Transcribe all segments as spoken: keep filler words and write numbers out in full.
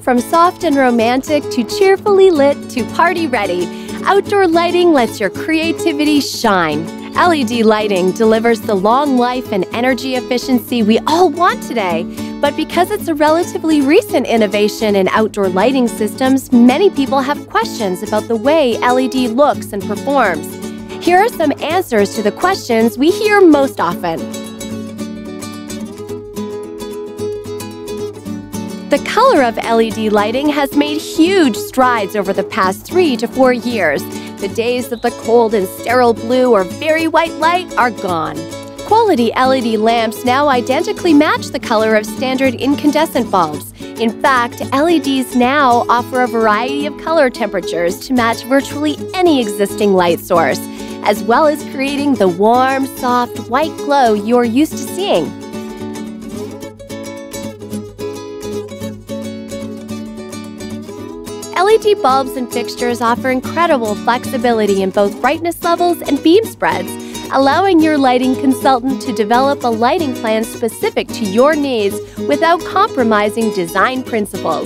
From soft and romantic to cheerfully lit to party ready, outdoor lighting lets your creativity shine. L E D lighting delivers the long life and energy efficiency we all want today. But because it's a relatively recent innovation in outdoor lighting systems, many people have questions about the way L E D looks and performs. Here are some answers to the questions we hear most often. The color of L E D lighting has made huge strides over the past three to four years. The days of the cold and sterile blue or very white light are gone. Quality L E D lamps now identically match the color of standard incandescent bulbs. In fact, L E Ds now offer a variety of color temperatures to match virtually any existing light source, as well as creating the warm, soft, white glow you're used to seeing. L E D bulbs and fixtures offer incredible flexibility in both brightness levels and beam spreads, allowing your lighting consultant to develop a lighting plan specific to your needs without compromising design principles.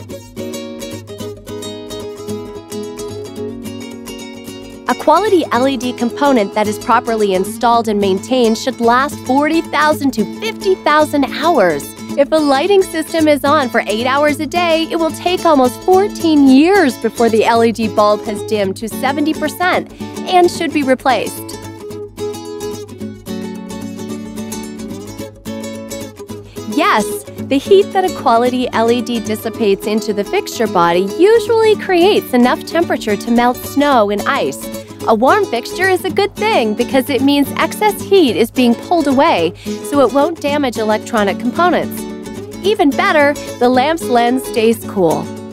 A quality L E D component that is properly installed and maintained should last forty thousand to fifty thousand hours. If a lighting system is on for eight hours a day, it will take almost fourteen years before the L E D bulb has dimmed to seventy percent and should be replaced. Yes, the heat that a quality L E D dissipates into the fixture body usually creates enough temperature to melt snow and ice. A warm fixture is a good thing because it means excess heat is being pulled away, so it won't damage electronic components. Even better, the lamp's lens stays cool.